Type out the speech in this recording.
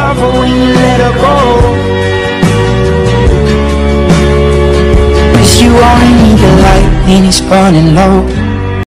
love her when you let her go. Cause you only need the light when it's burning low.